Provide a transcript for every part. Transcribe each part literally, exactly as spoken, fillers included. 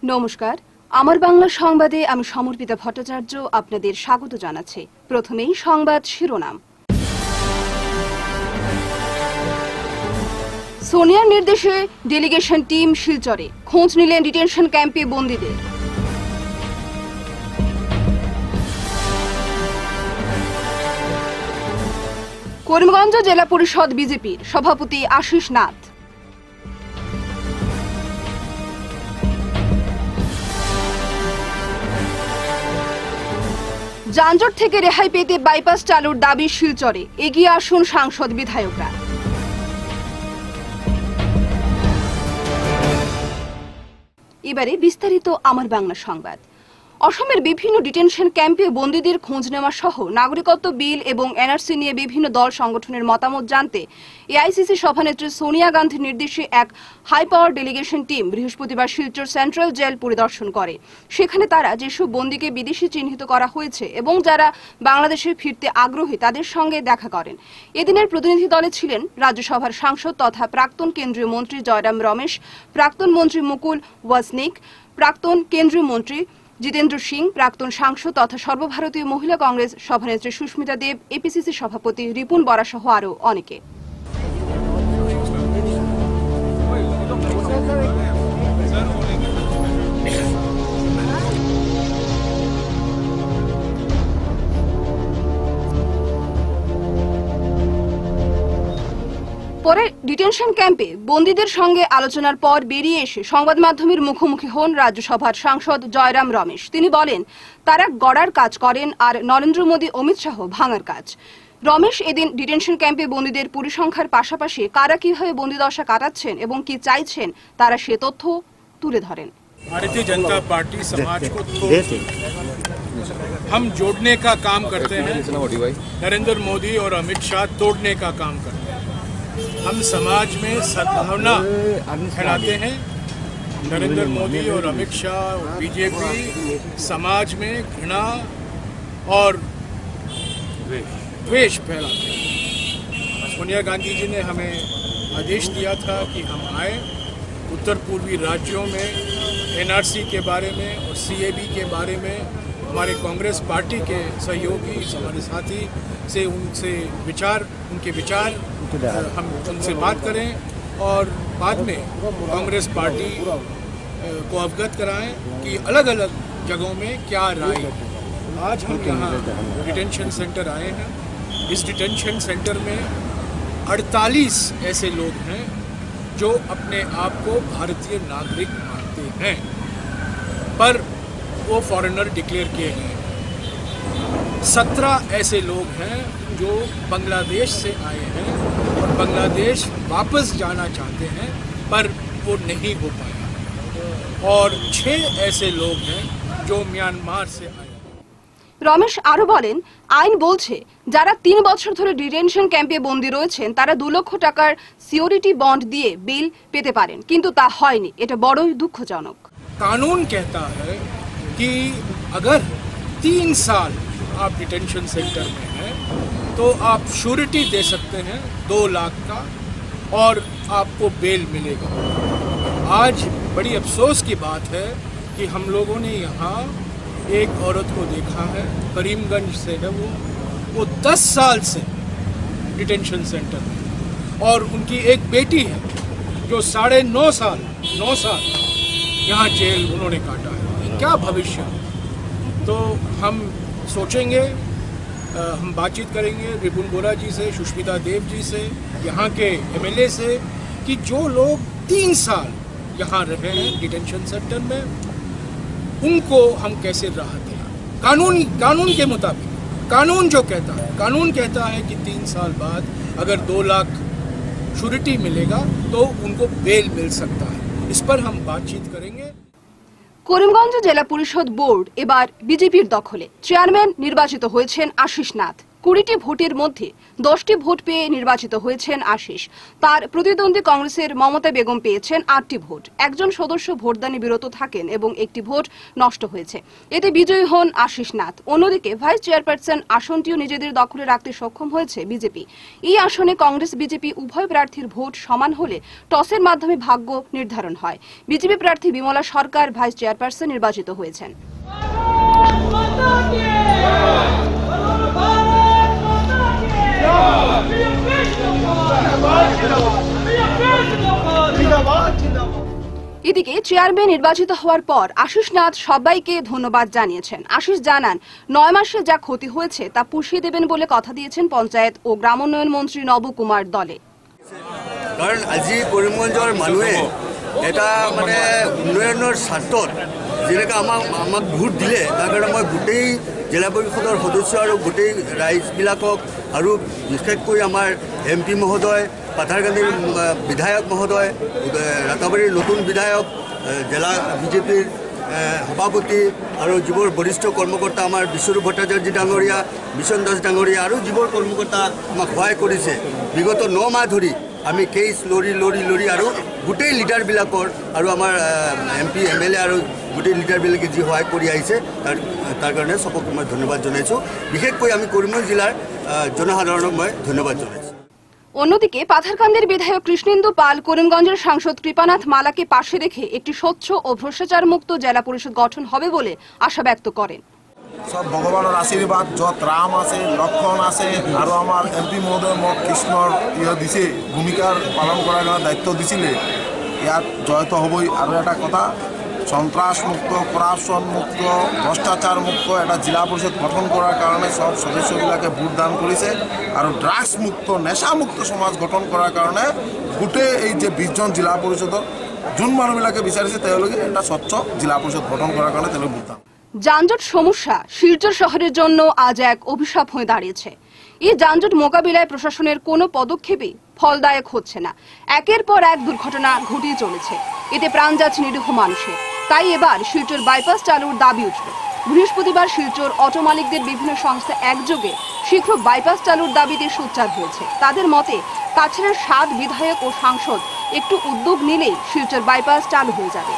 নমস্কার, আমার বাংলা সংবাদে আমি সমর্পিতা ভট্টাচার্য আপনাদের স্বাগত জানাচ্ছি। প্রথমেই সংবাদ শিরোনাম। সোনিয়ার নির্দেশে ডেলিগেশন টিম শিলচরে, খোঁজ নিলেন ডিটেনশন ক্যাম্পে বন্দীদের। করিমগঞ্জ জেলা পরিষদ বিজেপির সভাপতি আশিস নাথ। যানজট থেকে রেহাই পেতে বাইপাস চালুর দাবি শিলচরে, এগিয়ে আসুন সাংসদ বিধায়করা। এবারে বিস্তারিত আমার বাংলা সংবাদ। অসমের বিভিন্ন ডিটেনশন ক্যাম্পে বন্দীদের খোঁজ নেওয়া সহ নাগরিকত্ব বিল এবং এনআরসি নিয়ে বিভিন্ন দল সংগঠনের মতামত জানতে এআইসিসি সভানেত্রী সোনিয়া গান্ধীর নির্দেশে এক হাই পাওয়ার ডেলিগেশন টিম বৃহস্পতিবার শিলচর সেন্ট্রাল জেল পরিদর্শন করে। সেখানে তারা যেসব বন্দীকে বিদেশি চিহ্নিত করা হয়েছে এবং যারা বাংলাদেশে ফিরতে আগ্রহী তাদের সঙ্গে দেখা করেন। এদিনের প্রতিনিধি দলে ছিলেন রাজ্যসভার সাংসদ তথা প্রাক্তন কেন্দ্রীয় মন্ত্রী জয়রাম রমেশ, প্রাক্তন মন্ত্রী মুকুল ওয়াসনিক, প্রাক্তন কেন্দ্রীয় মন্ত্রী জিতেন্দ্র সিং, প্রাক্তন সাংসদ তথা সর্বভারতীয় মহিলা কংগ্রেস সভানেত্রী সুস্মিতা দেব, এপিসিসি সভাপতি রিপুন বরা সহ আরও অনেকে। পরে ডিটেনশন ক্যাম্পে বন্দীদের সঙ্গে আলোচনার পর বেরিয়ে এসে সংবাদ মাধ্যমের মুখোমুখি হন রাজ্যসভার সাংসদ জয়রাম রমেশ। তিনি বলেন, তারা গড়ার কাজ করেন আর নরেন্দ্র মোদী, অমিত শাহ ভাঙার কাজ। রমেশ এদিন ডিটেনশন ক্যাম্পে বন্দীদের পরিসংখ্যার পাশাপাশি কারা কিভাবে বন্দীদশা কাটাচ্ছেন এবং কি চাইছেন তারা সে তথ্য তুলে ধরেন। भारतीय जनता पार्टी समाज को हम जोड़ने का काम करते हैं, नरेंद्र मोदी और अमित शाह तोड़ने का काम करते हैं। हम समाज में सद्भावना फैलाते हैं, नरेंद्र मोदी और अमित शाह और बीजेपी समाज में घृणा और द्वेष फैलाते हैं। सोनिया गांधी जी ने हमें आदेश दिया था कि हम आए, उत्तर पूर्वी राज्यों में एनआरसी के बारे में और सीएबी के बारे में हमारे कांग्रेस पार्टी के सहयोगी, हमारे साथी से उनसे विचार उनके विचार हम उनसे बात करें और बाद में कांग्रेस पार्टी को अवगत कराएं कि अलग अलग जगहों में क्या राय। आज हम यहाँ डिटेंशन सेंटर आए हैं। इस डिटेंशन सेंटर में अड़तालीस ऐसे लोग हैं जो अपने आप को भारतीय नागरिक मानते हैं पर वो फॉरेनर डिक्लेयर किए गए। सत्रह ऐसे लोग हैं जो बांग्लादेश से आए हैं और बांग्लादेश वापस जाना चाहते हैं पर वो नहीं हो पाया, और छह ऐसे लोग हैं जो म्यांमार से आए। রমেশ আরো বলেন, আইন বলছে যারা তিন বছর ধরে ডিটেনশন ক্যাম্পে বন্দী রয়েছেন তারা দু লক্ষ টাকার সিওরিটি বন্ড দিয়ে বিল পেতে পারেন, কিন্তু তা হয়নি। এটা বড়ই দুঃখজনক। कानून कहता है कि अगर तीन साल आप डिटेंशन सेंटर में हैं तो आप श्योरिटी दे सकते हैं दो लाख का और आपको बेल मिलेगा। आज बड़ी अफसोस की बात है कि हम लोगों ने यहाँ एक औरत को देखा है, करीमगंज से है वो वो दस साल से डिटेंशन सेंटर में, और उनकी एक बेटी है जो साढ़े नौ साल नौ साल यहाँ जेल उन्होंने काटा है। क्या भविष्य। तो हम सोचेंगे, हम बातचीत करेंगे रिपुन बोरा जी से, सुष्मिता देव जी से, यहाँ के एमएलए से, कि जो लोग तीन साल यहाँ रहे हैं डिटेंशन सेंटर में उनको हम कैसे राहत दें। कानून कानून के मुताबिक कानून जो कहता है कानून कहता है कि तीन साल बाद अगर दो लाख श्योरिटी मिलेगा तो उनको बेल मिल सकता है। इस पर हम बातचीत करेंगे। করিমগঞ্জ জেলা পরিষদ বোর্ড এবার বিজেপির দখলে। চেয়ারম্যান নির্বাচিত হয়েছেন আশিস নাথ। কুড়িটি ভোটের মধ্যে দশটি ভোট পেয়ে নির্বাচিত হয়েছেন আশিস। তার প্রতিদ্বন্দ্বী কংগ্রেসের মমতা বেগম পেয়েছেন আটটি ভোট। একজন সদস্য ভোটদানে বিরত থাকেন এবং একটি ভোট নষ্ট হয়েছে। এতে বিজয়ী হন আশিস নাথ। অন্যদিকে ভাইস চেয়ারপারসন আসনটিও নিজেদের দখলে রাখতে সক্ষম হয়েছে বিজেপি। এই আসনে কংগ্রেস বিজেপি উভয় প্রার্থীর ভোট সমান হলে টসের মাধ্যমে ভাগ্য নির্ধারণ হয়। বিজেপি প্রার্থী বিমলা সরকার ভাইস চেয়ারপারসন নির্বাচিত হয়েছেন। এদিকে চেয়ারম্যান নির্বাচিত হওয়ার পর আশিস নাথ সবাইকে ধন্যবাদ জানিয়েছেন। আশিস জানান, নয় মাসে যা ক্ষতি হয়েছে তা পুষিয়ে দেবেন বলে কথা দিয়েছেন পঞ্চায়েত ও গ্রামোন্নয়ন মন্ত্রী নবকুমার দলে। কারণ আজি কৰিমগঞ্জৰ মানুহে এটা মানে উন্নয়নৰ স্বাৰ্থত যেনেকৈ আমাক আমাক ভোট দিলে তাৰ কাৰণে মই গোটেই জিলা পৰিষদৰ সদস্য আৰু গোটেই ৰাইজবিলাকক আৰু বিশেষকৈ আমাৰ এম পি মহোদয়, পাথাৰকান্দিৰ বিধায়ক মহোদয়, ৰাতাবাৰীৰ নতুন বিধায়ক, জিলা বিজেপিৰ সভাপতি আৰু যিবোৰ বৰিষ্ঠ কৰ্মকৰ্তা আমাৰ বিশ্বৰূপ ভট্টাচাৰ্য ডাঙৰীয়া, বিশ্বন দাস ডাঙৰীয়া আৰু যিবোৰ কৰ্মকৰ্তা আমাক সহায় কৰিছে বিগত ন মাহ ধৰি আমি কেছ লৰি লৰি লৰি আৰু গোটেই লিডাৰবিলাকৰ আৰু আমাৰ M P M L A আৰু গোটেই লিডাৰবিলাকে যি সহায় কৰি আহিছে তাৰ তাৰ কাৰণে চবকে মই ধন্যবাদ জনাইছোঁ। বিশেষকৈ আমি কৰিমগঞ্জ জিলাৰ জনসাধাৰণক মই ধন্যবাদ জনাইছোঁ। অন্যদিকে পাথারকান্দির বিধায়ক কৃষ্ণেন্দু পাল করিমগঞ্জের সাংসদ কৃপানাথ মালাকে পাশে রেখে একটি স্বচ্ছ ও ভ্রষ্টাচার মুক্ত জেলা পরিষদ গঠন হবে বলে আশা ব্যক্ত করেন। সব ভগবানের আশীর্বাদ, যত রাম আছে, লক্ষণ আছে আর আমার এমপি মহোদয় মোক কৃষ্ণর ইয়ে দিছে ভূমিকার পালন করার জন্য দায়িত্ব দিছিলে, ইয়াত জয়ত হবই। আর একটা কথা, সন্ত্রাস মুক্ত, করাপশন মুক্ত, ভ্রষ্টাচার মুক্ত একটা জেলা পরিষদ গঠন করার কারণে সব সদস্যবিলাকে ভোট দান করেছে। আর ড্রাগস মুক্ত, নেশা মুক্ত সমাজ গঠন করার কারণে গোটেই এই যে বিশজন জেলা পরিষদর যোন মানুহবিলাকে বিচাৰিছে তেওঁলোকে একটা স্বচ্ছ জেলা পরিষদ গঠন করার কারণে তেওঁলোকে ভোট দান। যানজট সমস্যা শিলচর শহরের জন্য আজ এক অভিশাপ হয়ে দাঁড়িয়েছে। এই যানজট মোকাবিলায় প্রশাসনের কোনো পদক্ষেপই ফলদায়ক হচ্ছে না। একের পর এক দুর্ঘটনা ঘটিয়ে চলেছে, এতে প্রাণ যাচ্ছে নিরীহ মানুষের। তাই এবার শিলচর বাইপাস চালুর দাবি উঠল। বৃহস্পতিবার শিলচর অটো মালিকদের বিভিন্ন সংস্থা একযোগে শীঘ্র বাইপাস চালুর দাবিতে সোচ্চার হয়েছে। তাদের মতে কাছাড়ের সাত বিধায়ক ও সাংসদ একটু উদ্যোগ নিলেই শিলচর বাইপাস চালু হয়ে যাবে।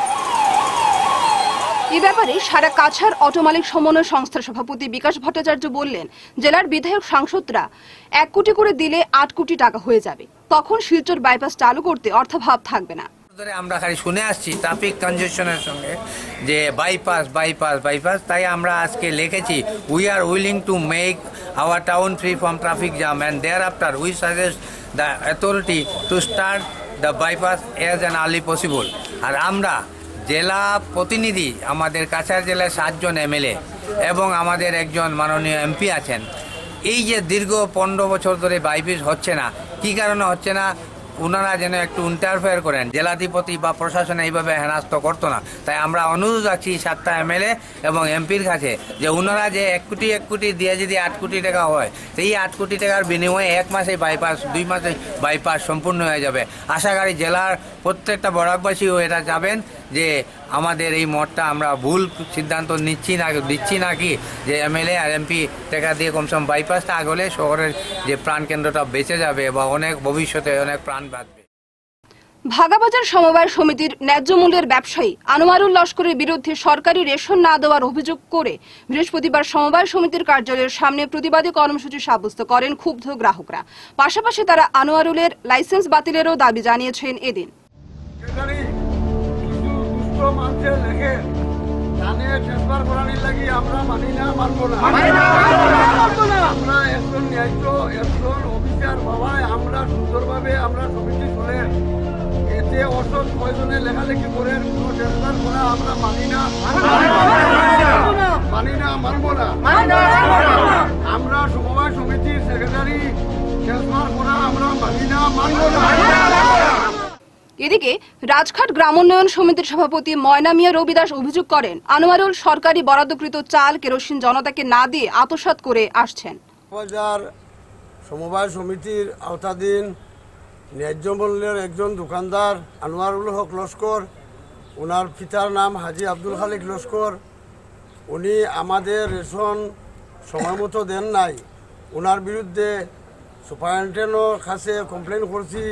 এ ব্যাপারে সারা কাছাড় অটো মালিক সমন্বয় সংস্থার সভাপতি বিকাশ ভট্টাচার্য বললেন, জেলার বিধায়ক সাংসদরা এক কোটি করে দিলে আট কোটি টাকা হয়ে যাবে, তখন শিলচর বাইপাস চালু করতে অর্থাভাব থাকবে না। আমরা খালি শুনে আসছি ট্রাফিক কনজেশনের সঙ্গে যে বাইপাস বাইপাস বাইপাস, তাই আমরা আজকে লিখেছি we are willing to make our town free from traffic jam and thereafter we suggest the authority to start the bypass as an early possible. আর আমরা জেলা প্রতিনিধি, আমাদের কাছাড় জেলায় সাতজন এমএলএ এবং আমাদের একজন মাননীয় এমপি আছেন। এই যে দীর্ঘ পনেরো বছর ধরে বাইপাস হচ্ছে না, কী কারণে হচ্ছে না, ওনারা যেন একটু ইন্টারফেয়ার করেন, জেলাধিপতি বা প্রশাসন এইভাবে হেনাস্ত করতো না। তাই আমরা অনুরোধ রাখছি সাতটা এমএলএ এবং এমপির কাছে যে ওনারা যে এক কোটি এক কোটি দিয়ে যদি আট কোটি টাকা হয়, সেই আট কোটি টাকার বিনিময়ে এক মাসে বাইপাস, দুই মাসে বাইপাস সম্পূর্ণ হয়ে যাবে। আশা করি জেলার প্রত্যেকটা বরাকবাসীও এটা যাবেন যে আমাদের এই মঠটা আমরা ভুল সিদ্ধান্ত নিচ্ছি না দিচ্ছি নাকি যে এমএলএ আর এমপি টাকা দিয়ে কমসম বাইপাসটা আগলে শহরের যে প্রাণ কেন্দ্রটা বেঁচে যাবে বা অনেক ভবিষ্যতে অনেক প্রাণ বাঁচবে। ভাগাবাজার সমবায় সমিতির ন্যায্য মূল্যের ব্যবসায়ী আনোয়ারুল লস্করের বিরুদ্ধে সরকারি রেশন না দেওয়ার অভিযোগ করে বৃহস্পতিবার সমবায় সমিতির কার্যালয়ের সামনে প্রতিবাদী কর্মসূচি সাব্যস্ত করেন ক্ষুব্ধ গ্রাহকরা। পাশাপাশি তারা আনোয়ারুলের লাইসেন্স বাতিলেরও দাবি জানিয়েছেন এদিন। মানুষের লেখে জানে ট্রান্সফার করানোর লাগি আমরা মানি না, মানবো না। আমরা একজন ন্যায্য একজন অফিসার বাবায় আমরা সুন্দরভাবে আমরা সমিতি চলে, এতে অসৎ কয়জনে লেখালেখি করে ট্রান্সফার করা আমরা মানি না, মানি না, মানবো না। আমরা সমবায় সমিতির সেক্রেটারি ট্রান্সফার করা আমরা মানি না, মানবো না। এদিকে রাজঘাট গ্রামোন্নয়ন সমিতির সভাপতি ময়না মিয়া রবি দাস অভিযোগ করেন, আনোয়ারুল সরকারি বরাদ্দকৃত চাল কেরোসিন জনতাকে না দিয়ে আত্মসাৎ করে আসছেন। বাজার সমবায় সমিতির আওতাধীন ন্যায্য মূল্যের একজন দোকানদার আনোয়ারুল হক লস্কর, ওনার পিতার নাম হাজি আব্দুল খালিক লস্কর, উনি আমাদের রেশন সময় মতো দেন নাই। ওনার বিরুদ্ধে সুপারিনটেন্ডেন্টের কাছে কমপ্লেন করছি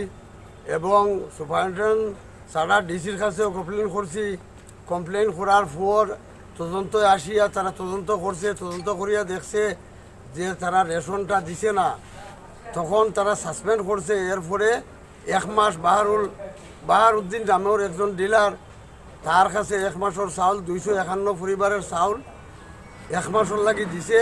এবং সুপারিনটেন্ডেন্ট সারা ডিসির কাছেও কমপ্লেন করছি। কমপ্লেন করার পর তদন্ত আসিয়া তারা তদন্ত করছে, তদন্ত করিয়া দেখছে যে তারা রেশনটা দিছে না, তখন তারা সাসপেন্ড করছে। এরপরে এক মাস বাহারুল বাহারুদ্দিন নামের একজন ডিলার, তার কাছে এক মাসের চাউল দুইশো একান্ন পরিবারের চাউল এক মাসের লাগি দিছে।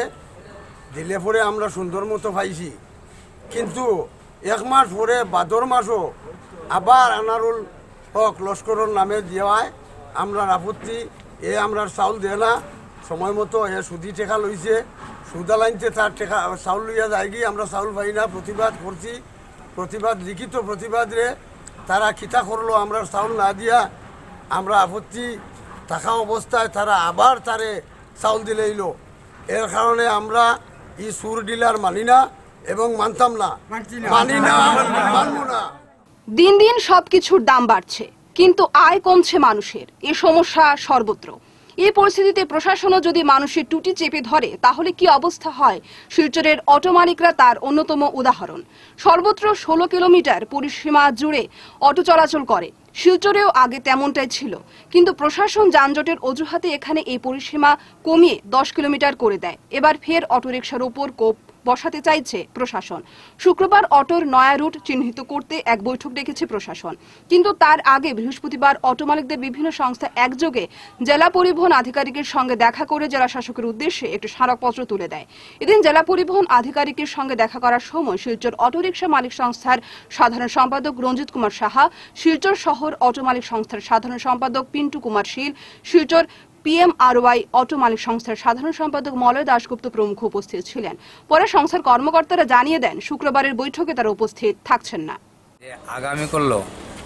দিলে পরে আমরা সুন্দর মতো পাইছি, কিন্তু এক মাস পরে ভাদর মাসও আবার আনারুল হক লস্করের নামে দেওয়ায় আমরা আপত্তি। এ আমরা চাউল দেয় না সময় মতো, এ সুদি টেকা লইছে, সুদা লাইনতে তার টেকা চাউল লইয়া যায় গিয়ে আমরা চাউল পাই না। প্রতিবাদ করছি, প্রতিবাদ লিখিত প্রতিবাদে তারা খিতা করলো আমরা চাউল না দিয়া। আমরা আপত্তি থাকা অবস্থায় তারা আবার তারে চাউল দিলে এলো। এর কারণে আমরা এই সুর ডিলার মানি না এবং মানতাম না, মানি না, মানব না। দিন দিন সবকিছুর দাম বাড়ছে, কিন্তু আয় কমছে মানুষের। এ সমস্যা সর্বত্র। এই পরিস্থিতিতে প্রশাসনও যদি মানুষের টুটি চেপে ধরে তাহলে কি অবস্থা হয়? শিলচরের অটো মালিকরা তার অন্যতম উদাহরণ। সর্বত্র ষোলো কিলোমিটার পরিসীমা জুড়ে অটো চলাচল করে। শিলচরেও আগে তেমনটাই ছিল, কিন্তু প্রশাসন যানজটের অজুহাতে এখানে এই পরিসীমা কমিয়ে দশ কিলোমিটার করে দেয়। এবার ফের অটোরিকশার উপর কোপ বসাতে চাইছে প্রশাসন। শুক্রবার অটোর নয়া রুট চিহ্নিত করতে এক বৈঠক ডেকেছে প্রশাসন, কিন্তু তার আগে বৃহস্পতিবার অটো মালিকদের বিভিন্ন সংস্থা একযোগে জেলা পরিবহন আধিকারিকের সঙ্গে দেখা করে জেলা শাসকের উদ্দেশ্যে একটি স্মারকপত্র তুলে দেয়। এদিন জেলা পরিবহন আধিকারিকের সঙ্গে দেখা করার সময় শিলচর অটোরিকশা মালিক সংস্থার সাধারণ সম্পাদক রঞ্জিত কুমার সাহা, শিলচর শহর অটো মালিক সংস্থার সাধারণ সম্পাদক পিন্টু কুমার শীল, শিলচর পিএমআরওয়াই অটো মালিক সংস্থার সাধারণ সম্পাদক মলয় দাশগুপ্ত প্রমুখ উপস্থিত ছিলেন। পরে সংস্থার কর্মকর্তারা জানিয়ে দেন শুক্রবারের বৈঠকে তারা উপস্থিত থাকছেন না। আগামী করলো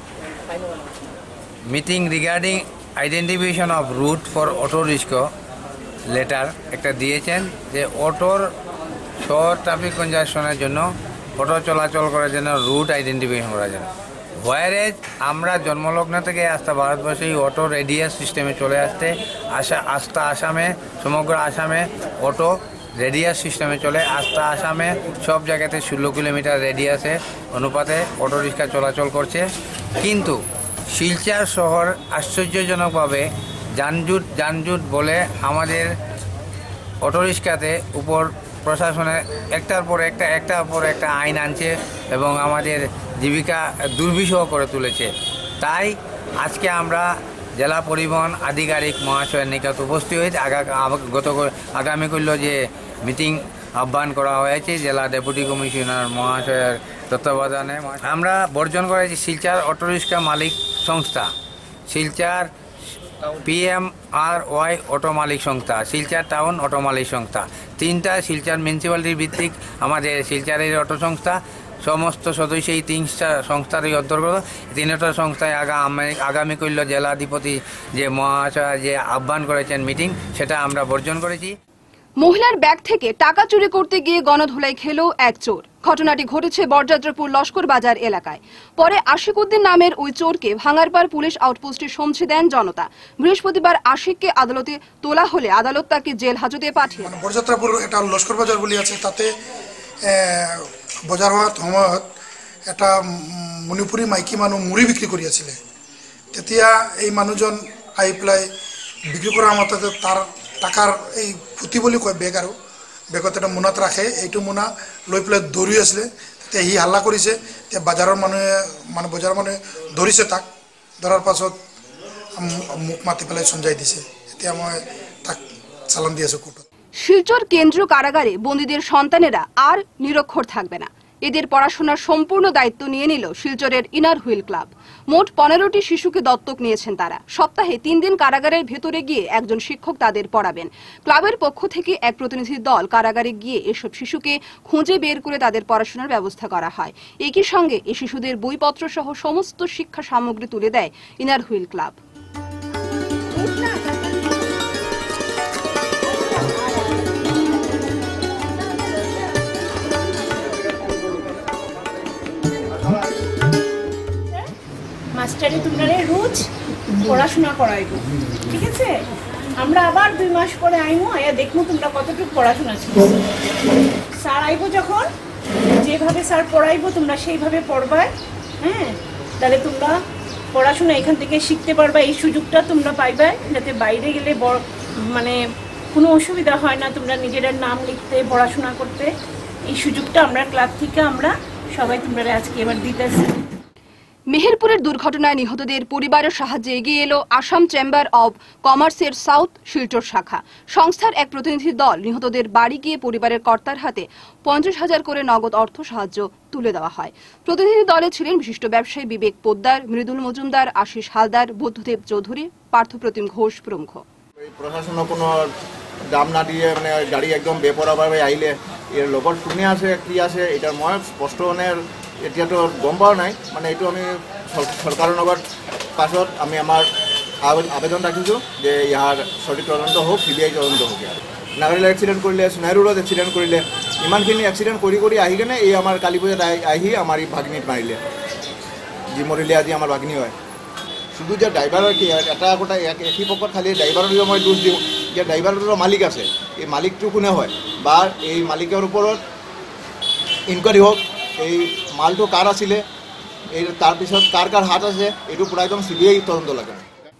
meeting regarding identification of route for auto rickshaw letter একটা দিয়েছেন যে অটোর শহর ট্রাফিক কনজাকশনের জন্য অটো চলাচল করার জন্য রুট আইডেন্টিফিকেশন করার জন্য। হোয়ারেজ আমরা জন্মলগ্ন থেকে আস্তা ভারতবর্ষে এই অটো রেডিয়াস সিস্টেমে চলে আসতে আসা আস্তা আসামে সমগ্র আসামে অটো রেডিয়াস সিস্টেমে চলে আস্তা আসামে সব জায়গাতে ষোলো কিলোমিটার রেডিয়াসে অনুপাতে অটো রিক্সা চলাচল করছে। কিন্তু শিলচর শহর আশ্চর্যজনকভাবে যানজট যানজট বলে আমাদের অটো রিক্সাতে উপর প্রশাসনে একটার পর একটা একটার পর একটা আইন আনছে এবং আমাদের জীবিকা দুর্বিষহ করে তুলেছে। তাই আজকে আমরা জেলা পরিবহন আধিকারিক মহাশয়ের নিকট উপস্থিত হয়েছে। আগা গত আগামী করল যে মিটিং আহ্বান করা হয়েছে জেলা ডেপুটি কমিশনার মহাশয়ের তত্ত্বাবধানে। আমরা বর্জন করেছি শিলচর অটো রিক্সা মালিক সংস্থা, শিলচর পিএমআরওয়াই অটো মালিক সংস্থা, শিলচর টাউন অটো মালিক সংস্থা, তিনটা শিলচর মিউনিসিপ্যালিটির ভিত্তিক আমাদের শিলচরের অটো সংস্থা। সমস্ত সদস্য এই তিনটা সংস্থারই অন্তর্গত। তিনটা সংস্থায় আগামী আগামী করল জেলাধিপতি যে মহাশয় যে আহ্বান করেছেন মিটিং, সেটা আমরা বর্জন করেছি। মহিলার ব্যাগ থেকে টাকা চুরি করতে গিয়ে গণধোলাই খেল এক চোর। ঘটনাটি ঘটেছে বরযাত্রপুর লস্কর বাজার এলাকায়। পরে আশিকুদ্দিন নামের ওই চোরকে ভাঙারপাড় পুলিশ আউটপোস্টে সমঝে দেন জনতা। বৃহস্পতিবার আশিককে আদালতে তোলা হলে আদালত তাকে জেল হাজতে পাঠিয়ে দেন। বরযাত্রপুর এটা লস্কর বাজার বলি আছে, তাতে বজার হওয়ার সময়ত এটা মণিপুৰী মাইকী মানুহ মুড়ি বিক্রি কৰি আছিলে। তেতিয়া এই মানুহজন আহি পেলাই বিক্রি কৰাৰ মতে তাৰ টাকাৰ এই ফুটি বুলি কয় বেগ, আৰু বেগত এটা মোনাত ৰাখে। এইটো মোনা লৈ পেলাই দৌৰি আছিলে। তেতিয়া সি হাল্লা কৰিছে। তেতিয়া বজাৰৰ মানুহে মানে বজাৰৰ মানুহে ধৰিছে তাক। ধৰাৰ পাছত মোক মাতি পেলাই সঞ্জাই দিছে। এতিয়া মই তাক চালান দি আছোঁ কোৰ্টত। শিলচর কেন্দ্রীয় কারাগারে বন্দীদের সন্তানেরা আর নিরক্ষর থাকবে না। এদের পড়াশোনার সম্পূর্ণ দায়িত্ব নিয়ে নিল শিলচরের ইনার হুইল ক্লাব। মোট পনেরোটি শিশুকে দত্তক নিয়েছেন তারা। সপ্তাহে তিন দিন কারাগারের ভেতরে গিয়ে একজন শিক্ষক তাদের পড়াবেন। ক্লাবের পক্ষ থেকে এক প্রতিনিধি দল কারাগারে গিয়ে এসব শিশুকে খুঁজে বের করে তাদের পড়াশোনার ব্যবস্থা করা হয়। একই সঙ্গে এই শিশুদের বইপত্র সহ সমস্ত শিক্ষা সামগ্রী তুলে দেয় ইনার হুইল ক্লাব। মাস্টারে তোমরা রোজ পড়াশোনা করাইব, ঠিক আছে? আমরা আবার দুই মাস পরে আইমু আয়া দেখবো তোমরা কতটুকু পড়াশোনা ছিল। স্যার আইবো যখন যেভাবে স্যার পড়াইবো তোমরা সেইভাবে পড়বা, হ্যাঁ, তাহলে তোমরা পড়াশোনা এখান থেকে শিখতে পারবা, এই সুযোগটা তোমরা পাইবা, যাতে বাইরে গেলে বড় মানে কোনো অসুবিধা হয় না, তোমরা নিজেদের নাম লিখতে পড়াশোনা করতে। এই সুযোগটা আমরা ক্লাব থেকে আমরা সবাই তোমরা আজকে এবার দিতেছি। মেহেরপুরের দুর্ঘটনায় নিহতদের পরিবারের সাহায্যে এগিয়ে এলো আসাম চেম্বার অব কমার্সের সাউথ শিলচর শাখা। সংস্থার এক প্রতিনিধি দল নিহতদের বাড়ি গিয়ে পরিবারের কর্তার হাতে পঞ্চাশ হাজার করে নগদ অর্থ সাহায্য তুলে দেওয়া হয়। প্রতিনিধি দলে ছিলেন বিশিষ্ট ব্যবসায়ী বিবেক পোদ্দার, মৃদুল মজুমদার, আশিস হালদার, বুদ্ধদেব চৌধুরী, পার্থপ্রতিম ঘোষ প্রমুখ। প্রশাসন কোনো দাম না দিয়ে মানে গাড়ি একদম বেপরাভাবে আহিলে এর লগত কোনে আছে কি আছে এটা মই স্পষ্ট মানে এতিয়াতো গম পোৱা নাই। মানে এইটো আমি চৰকাৰৰ লগত পাছত আমি আমাৰ আবেদন ৰাখিছোঁ যে ইয়াৰ সঠিক তদন্ত হোক, চি বি আই তদন্ত হোক। ইয়াৰ নাগাৰীলা এক্সিডেণ্ট কৰিলে, সোণাৰী ৰোডত এক্সিডেণ্ট কৰিলে, ইমানখিনি এক্সিডেণ্ট কৰি কৰি আহি কেনে এই আমাৰ কালি পূজাত আহি আমাৰ এই ভাগিনীত মাৰিলে, যি মৰিলে আজি আমাৰ ভাগিনী হয়। শুধু যে ড্রাইভারের কি এটা গোটা একই পক্ষত খালি ড্রাইভারের মই দোষ দিওঁ যে ড্রাইভারের মালিক আছে, এই মালিকটো কোনে হয় বা এই মালিকের ওপৰত ইনকোয়ারি হোক, এই মালটো কাৰ আছিলে, এই তাৰপিছত কাৰ কাৰ হাত আছে, এইটো পুরা একদম চি বি আই তদন্ত লাগে।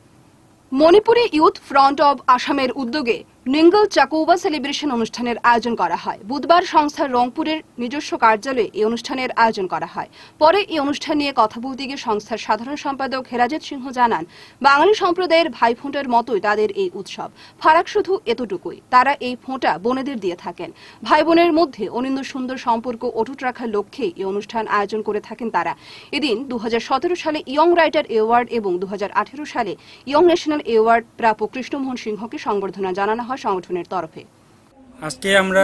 মণিপুরে ইউথ ফ্রন্ট অব আসামের উদ্যোগে নিঙ্গল চাকৌবা সেলিব্রেশন অনুষ্ঠানের আয়োজন করা হয়। বুধবার সংস্থার রংপুরের নিজস্ব কার্যালয়ে এই অনুষ্ঠানের আয়োজন করা হয়। পরে এই অনুষ্ঠান নিয়ে কথা বলতে গিয়ে সংস্থার সাধারণ সম্পাদক হেরাজেত সিংহ জানান, বাঙালি সম্প্রদায়ের ভাই ফোঁটার মতোই তাদের এই উৎসব। ফারাক শুধু এতটুকুই, তারা এই ফোঁটা বোনেদের দিয়ে থাকেন। ভাই বোনের মধ্যে অনিন্দ সুন্দর সম্পর্ক অটুট রাখার লক্ষ্যে এই অনুষ্ঠান আয়োজন করে থাকেন তারা। এদিন দু হাজার সতেরো সালে ইয়ং রাইটার অ্যাওয়ার্ড এবং দু হাজার আঠেরো সালে ইয়ং ন্যাশনাল অ্যাওয়ার্ড প্রাপক কৃষ্ণমোহন সিংহকে সংবর্ধনা জানানো হয় সংগঠনের তরফে। আজকে আমরা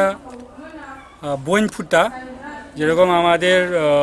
বইন ফুটা, যেরকম আমাদের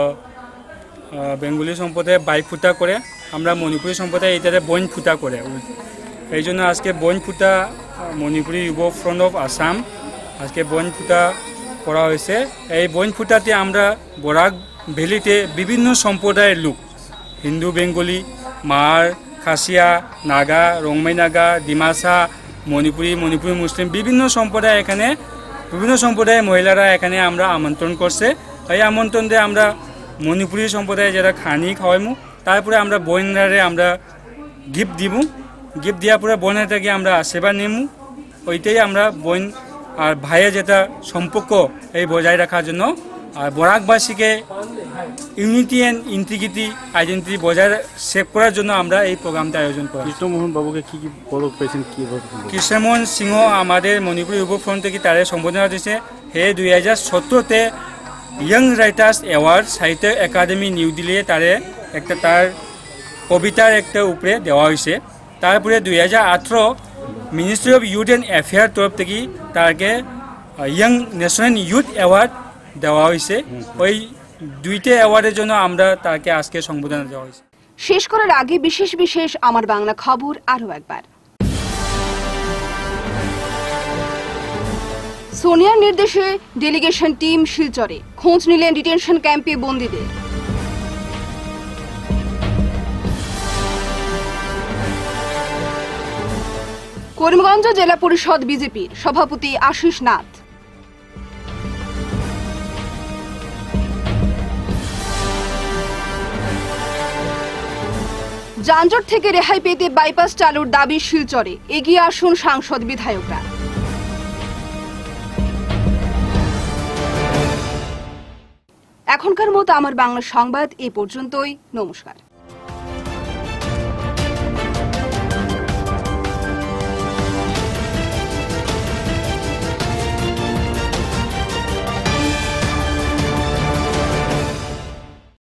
বেঙ্গলি সম্প্রদায় বাই ফুটা করে, আমরা মণিপুরী সম্প্রদায় এটাতে বইন ফুটা করে। এই জন্য আজকে বইন ফুটা মণিপুরী যুব ফ্রন্ট অফ আসাম আজকে বইন ফুটা করা হয়েছে। এই বইন ফুটাতে আমরা বরাক ভ্যালিতে বিভিন্ন সম্প্রদায়ের লোক, হিন্দু, বেঙ্গলি, মার, খাসিয়া, নাগা, রংমাই নাগা, ডিমাসা, মণিপুরি, মণিপুরি মুসলিম বিভিন্ন সম্প্রদায় এখানে বিভিন্ন সম্প্রদায়ের মহিলারা এখানে আমরা আমন্ত্রণ করছে। এই আমন্ত্রণ দিয়ে আমরা মণিপুরি সম্প্রদায়ে যারা খানি খাওয়াইমু, তারপরে আমরা বোনেরারে আমরা গিফট দিব, গিফট দেওয়ার পরে বোনেরটাকে আমরা আশীর্বাদ নেমু। ওইটাই আমরা বোন আর ভাইয়ের যেটা সম্পর্ক এই বজায় রাখার জন্য আর বরাকবাসীকে ইউনিটি অ্যান্ড ইন্টিগ্রিটি আইডেন্টিটি বজায় সেভ করার জন্য আমরা এই প্রোগ্রামটা আয়োজন করি। কৃষ্ণমোহন বাবুকে কি কি পদক পেয়েছেন? কি কৃষ্ণমোহন সিংহ আমাদের মণিপুর যুব ফ্রন্ট থেকে তারে সম্বোধনা দিয়েছে। হে দুই হাজার সতেরোতে young writers award Sahitya Akademi new দিল্লিতে তারে একটা তার কবিতার একটা উপরে দেওয়া হয়েছে। তারপরে দুই হাজার আঠেরো ministry of youth and affair তরফ থেকে তাকে ইয়ং ন্যাশনাল ইউথ অ্যাওয়ার্ড দেওয়া হয়েছে। ওই দুইটা অ্যাওয়ার্ডের জন্য আমরা তাকে আজকে সংবর্ধনা দেওয়া হয়েছে। শেষ করার আগে বিশেষ বিশেষ আমার বাংলা খবর আরও একবার। সোনিয়ার নির্দেশে ডেলিগেশন টিম শিলচরে খোঁজ নিলেন ডিটেনশন ক্যাম্পে বন্দীদের। করিমগঞ্জ জেলা পরিষদ বিজেপির সভাপতি আশিস নাথ। যানজট থেকে রেহাই পেতে বাইপাস চালুর দাবি শিলচরে, এগিয়ে আসুন সাংসদ বিধায়করা। এখনকার মতো আমার বাংলা সংবাদ এ পর্যন্তই। নমস্কার।